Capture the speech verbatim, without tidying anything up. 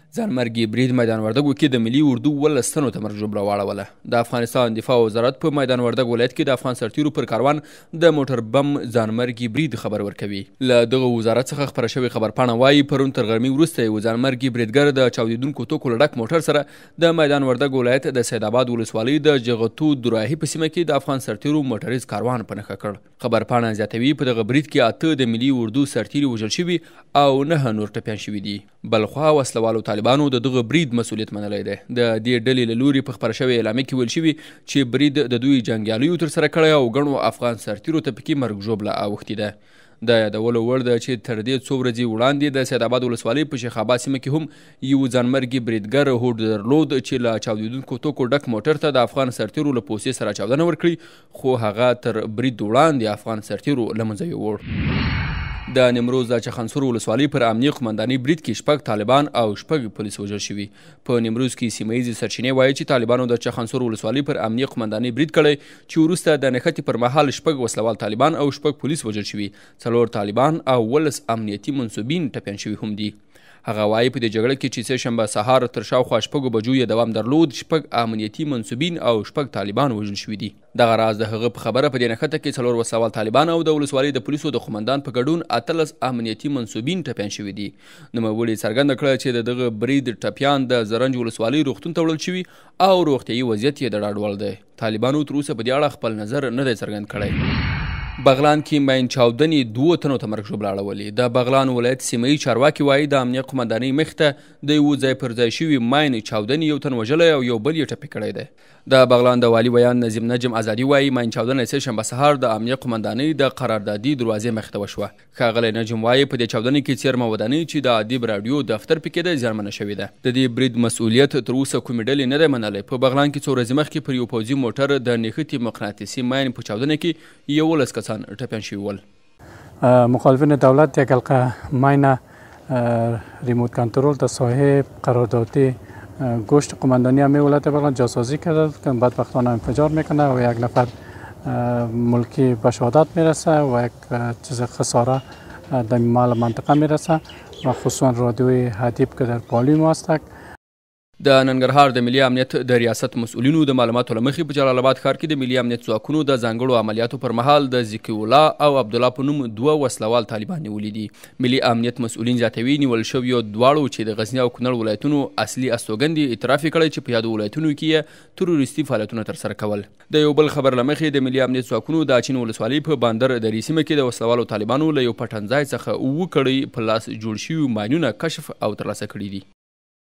ځانمرګي برید میدان وردګو کې د ملي اردو ولس تنو ته مرګ ژوبله واړوله. د افغانستان دفاع وزارت په میدان وردګ ولایت کې د افغان سرتیرو پر کاروان د موټر بم ځانمرګي برید خبر ورکوي. له دغه وزارت څخه خپره شوې خبرپاڼه وایي پرون تر غرمې وروسته یو ځانمرګي بریدګر د چاودېدونکو توکو له ډک موټر سره د میدان وردګ ولایت د سیدآباد ولسوالۍ د جغتو دراهي په سیمه کې د افغان سرتیرو موټریز کاروان په نښه کړ. خبرپاڼه زیاتوي په دغه برید کې اته د ملي اردو سرتیري وژل شوي او نه نور ټپیان شوي دي. بلخوا وسلوالو طالبانو د دغه برید مسؤلیت منلی دی. د دې ډلې له لوري په خپره شوې اعلامیه کې ویل شوي چې برید د دوی جنګیالیو ترسره کړی او ګڼو افغان سرتیرو ته پکې مرګ ژوبله اوښتې ده. د یادولو وړ ده چې تر دې څو ورځې وړاندې د سیدآباد ولسوالۍ په شیخ آباد سیمه کې هم یو ځانمرګي بریدګر هوډ درلود چې له چاودېدونکو توکو ډک موټر ته د افغان سرتیرو له پوستې سره چاودنه ورکړي، خو هغه تر برید وړاندې افغان سرتیرو له منځه یووړ. د نیمروز د چخانسور ولسوالۍ پر امنیه قمندانۍ برید کې شپږ طالبان او شپږ پولیس وژل شوي. په نیمروز کې سیمه ییزې سرچینې وایي چې طالبانو د چخانسور ولسوالۍ پر امنیه قمندانۍ برید کړی چې وروسته د نښتې پر مهال شپږ وسلوال طالبان او شپږ پولیس وژل شوي، څلور طالبان او ولس امنیتي منصوبین ټپیان شوي هم دي. هغه وایي په دې جګړه کې چې سه شنبه سهار تر شاوخوا شپږو بجو یې دوام درلود، شپږ امنیتي منصوبین او شپږ طالبان وژل شوي دي. دغه راز د هغه په خبره په دې نښته کې څلور وسلوال طالبان او د ولسوالۍ د پولیسو د قمندان په ګډون اتلس امنیتي منصوبین ټپیان شوي دي. نوموړي څرګنده کړه چې د دغه برید ټپیان د زرنج ولسوالۍ روغتون ته وړل شوي او روغتیایي وضعیت یې د ډاډ وړ دی. طالبانو تر اوسه په دې اړه خپل نظر نه دی څرګند کړی. بغلان کې ماین چاودنې دوه تنو ته مرګ ژوبله اړولې. د بغلان ولایت سیمه یي چارواکي وایي د امنیه قمندانۍ مخې ته د یوه ځای پر ځای شوي ماین چاودنې یو تن وژلی او یو بل یې ټپي کړی دی. د بغلان د والي ویان نظیم نجم ازادي وایي ماین چاودنه سه شنبه سهار د امنیه قمندانۍ د قراردادي دروازې مخې ته وشوه. ښاغلی نجم وایي په دې چاودنې کې څیرمه ودانۍ چې د ادیب راډیو دفتر پکې ده زیانمنه شوې ده. د دې برید مسؤلیت تر اوسه کومې ډلې نه دی منلی. په بغلان کې څو ورځې مخکې پر یو پوځي موټر د نښتې مقناطیسي ماین په چاودنه کې یولس کسان ټپیان شوي ول. مخالفین دولت یک حلقه ماین ریموت کنترل در ساحه قراردادی گوشت قماندانی همه ولایت بغلان جاسازی کرده که بدبختانه انفجار میکنه و یک نفر ملکی به شهادت میرسه و یک چیز خساره در منطقه میرسه و خصوصا رادیوی حدیب که در پالیمو هست. د ننګرهار د ملي امنیت د ریاست مسؤلینو د معلوماتو له مخې په جلال آباد ښار کې د ملي امنیت ځواکونو د ځانګړو عملیاتو پر مهال د ذکي الله او عبدالله په نوم دوه وسلوال طالبان نیولي دي. ملي امنیت مسؤلین زیاتوي نیول شویو دواړو چې د غزني او کونړ ولایتونو اصلي استوګن دي اعتراف یې کړی چې په یادو ولایتونو کې یې تروریستي فعالیتونه ترسره کول. د یو بل خبر له مخې د ملي امنیت ځواکونو د اچین ولسوالۍ په باندر درې سیمه کې د وسلوالو طالبانو له یو پټنځای څخه اووه کړۍ په لاس جوړ شوي ماینونه کشف او ترلاسه کړي دي.